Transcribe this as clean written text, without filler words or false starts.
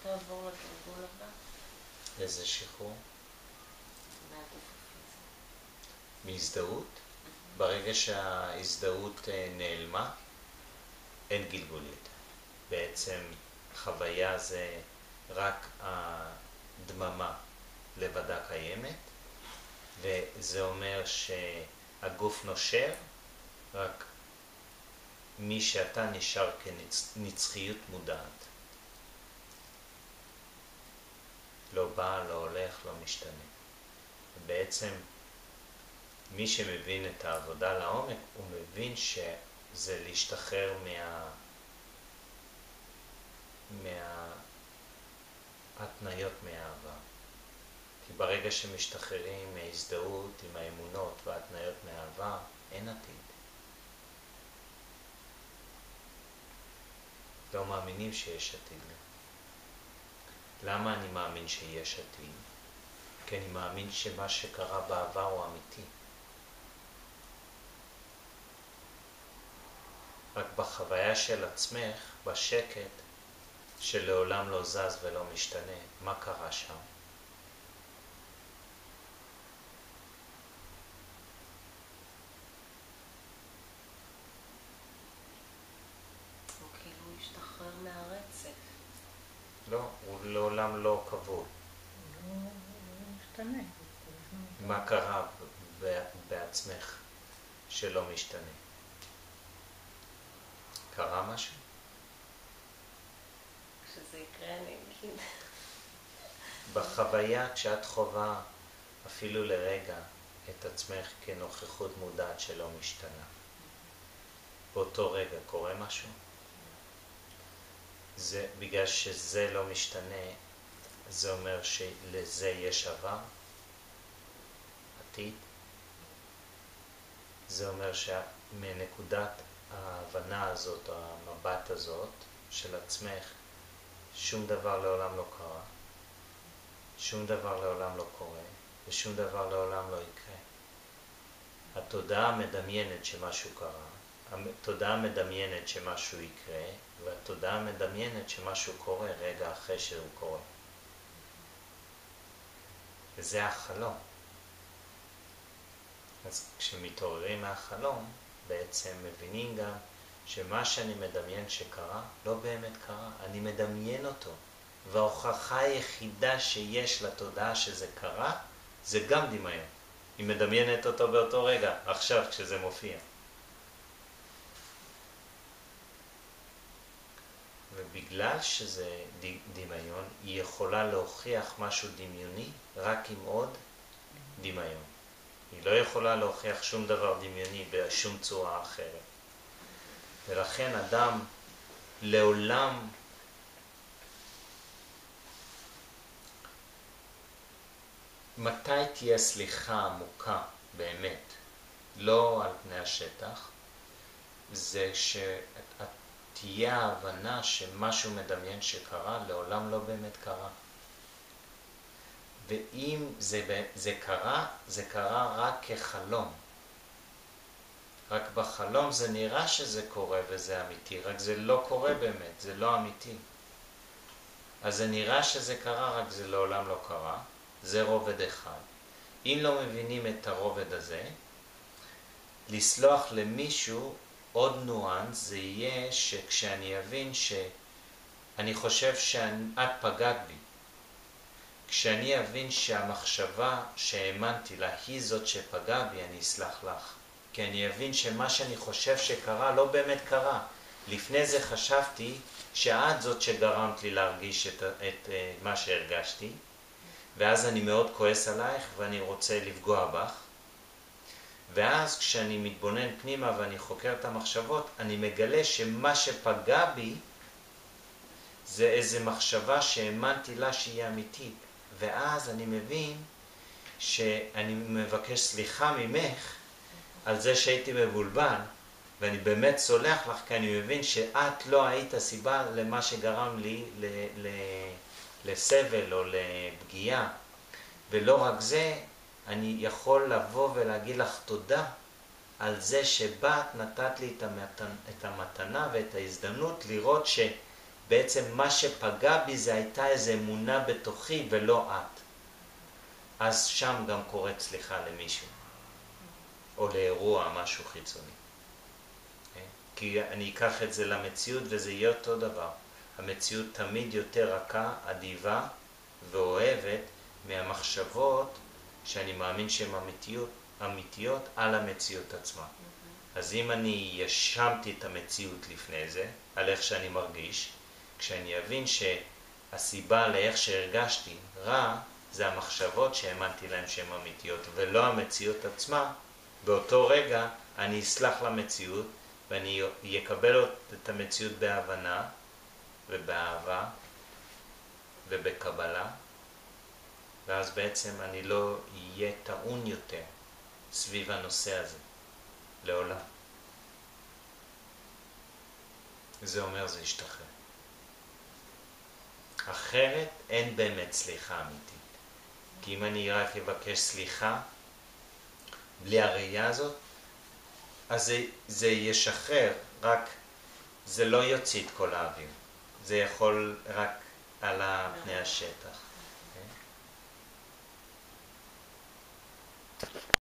תעבור לגלגול הבא. איזה שחרור? מהגוף הפיזי. מהזדהות? ברגע שההזדהות נעלמה, אין גלגול יותר. בעצם חוויה זה רק הדממה לבדה קיימת, וזה אומר שהגוף נושר, רק מי שאתה נשאר כנצחיות מודעת. לא בא, לא הולך, לא משתנה. בעצם מי שמבין את העבודה לעומק, הוא מבין שזה להשתחרר מההתניות מהעבר. כי ברגע שמשתחררים מההזדהות עם האמונות וההתניות מהעבר, אין עתיד. לא מאמינים שיש עתיד. למה אני מאמין שיש עתיד? כי אני מאמין שמה שקרה בעבר הוא אמיתי. רק בחוויה של עצמך, בשקט, שלעולם לא זז ולא משתנה, מה קרה שם? הוא כאילו השתחרר מהרצף. לא, הוא לעולם לא קבוע. הוא משתנה. מה קרה בעצמך שלא משתנה? קרה משהו? כשזה יקרה אני אגיד. בחוויה, כשאת חווה אפילו לרגע את עצמך כנוכחות מודעת שלא משתנה, באותו רגע קורה משהו? זה בגלל שזה לא משתנה, זה אומר שלזה יש עבר, עתיד. זה אומר שמנקודת ההבנה הזאת, המבט הזאת של עצמך, שום דבר לעולם לא קרה, שום דבר לעולם לא קורה, ושום דבר לעולם לא יקרה. התודעה מדמיינת שמשהו קרה, התודעה מדמיינת שמשהו יקרה, והתודעה מדמיינת שמשהו קורה רגע אחרי שהוא קורה. וזה החלום. אז כשמתעוררים מהחלום, בעצם מבינים גם שמה שאני מדמיין שקרה, לא באמת קרה, אני מדמיין אותו. וההוכחה היחידה שיש לתודעה שזה קרה, זה גם דמיון. היא מדמיינת אותו באותו רגע, עכשיו כשזה מופיע. ובגלל שזה דמיון, היא יכולה להוכיח משהו דמיוני רק עם עוד דמיון. היא לא יכולה להוכיח שום דבר דמיוני בשום צורה אחרת. ולכן אדם לעולם מתי תהיה סליחה עמוקה באמת, לא על פני השטח, זה שתהיה ההבנה שמשהו מדמיין שקרה, לעולם לא באמת קרה. ואם זה קרה, זה קרה רק כחלום. רק בחלום זה נראה שזה קורה וזה אמיתי, רק זה לא קורה באמת, זה לא אמיתי. אז זה נראה שזה קרה, רק זה לעולם לא קרה. זה רובד אחד. אם לא מבינים את הרובד הזה, לסלוח למישהו, עוד נואנס, זה יהיה שכשאני אבין שאני חושב שאת פגעת בי, כשאני אבין שהמחשבה שהאמנתי לה היא זאת שפגעה בי, אני אסלח לך. כי אני אבין שמה שאני חושב שקרה לא באמת קרה. לפני זה חשבתי שאת זאת שגרמת לי להרגיש את מה שהרגשתי, ואז אני מאוד כועס עלייך ואני רוצה לפגוע בך. ואז כשאני מתבונן פנימה ואני חוקר את המחשבות, אני מגלה שמה שפגע בי זה איזו מחשבה שהאמנתי לה שהיא אמיתית. ואז אני מבין שאני מבקש סליחה ממך על זה שהייתי מבולבל, ואני באמת סולח לך כי אני מבין שאת לא היית הסיבה למה שגרם לי לסבל או לפגיעה. ולא רק זה, אני יכול לבוא ולהגיד לך תודה על זה שבאת נתת לי את המתנה ואת ההזדמנות לראות בעצם מה שפגע בי זה הייתה איזו אמונה בתוכי ולא את. אז שם גם קוראת סליחה למישהו. או לאירוע, משהו חיצוני. כי אני אקח את זה למציאות וזה יהיה אותו דבר. המציאות תמיד יותר רכה, אדיבה ואוהבת מהמחשבות שאני מאמין שהן אמיתיות על המציאות עצמה. אז אם אני ישמתי את המציאות לפני זה, על איך שאני מרגיש, כשאני אבין שהסיבה לאיך שהרגשתי רע, זה המחשבות שהאמנתי להם שהן אמיתיות, ולא המציאות עצמה, באותו רגע אני אסלח למציאות, ואני אקבל את המציאות בהבנה, ובאהבה, ובקבלה, ואז בעצם אני לא אהיה טעון יותר סביב הנושא הזה, לעולם. זה אומר זה ישתחרר. אחרת אין באמת סליחה אמיתית. כי אם אני רק אבקש סליחה, בלי הראייה הזאת, אז זה ישחרר, רק זה לא יוציא את כל האוויר. זה יכול רק על פני השטח.